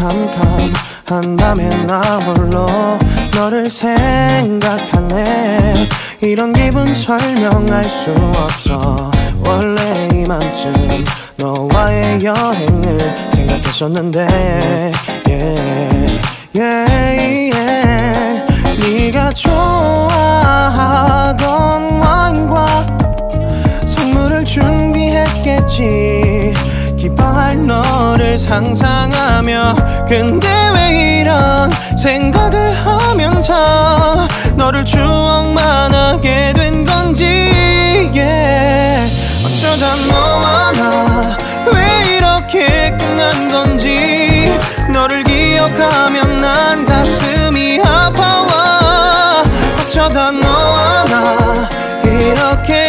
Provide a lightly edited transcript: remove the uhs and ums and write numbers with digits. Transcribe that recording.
캄캄한 밤에 나 홀로 너를 생각하네. 이런 기분 설명할 수 없어. 원래 이맘쯤 너와의 여행을 생각했었는데 네가 좋아하던 와인과 선물을 준비했겠지. 기뻐할 너를 상상하며. 근데 왜 이런 생각을 하면서 너를 추억만 하게 된 건지. 어쩌다 너와 나 왜 이렇게 끝난 건지. 너를 기억하면 난 가슴이 아파와. 어쩌다 너와 나 이렇게